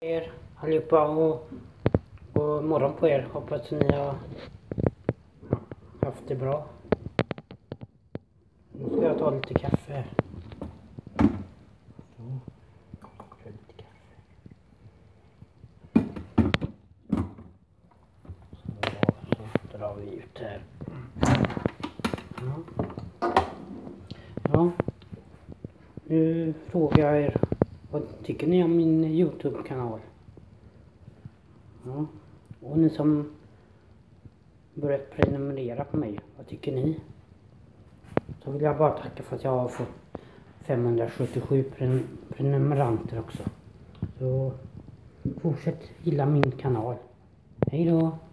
Er allihopa och god morgon på er. Hoppas ni har haft det bra. Nu ska jag ta lite kaffe. Så drar vi ut här. Ja. Nu frågar jag er, vad tycker ni om min YouTube-kanal? Ja. Och ni som börjat prenumerera på mig, vad tycker ni? Så vill jag bara tacka för att jag har fått 577 prenumeranter också. Så fortsätt gilla min kanal. Hej då!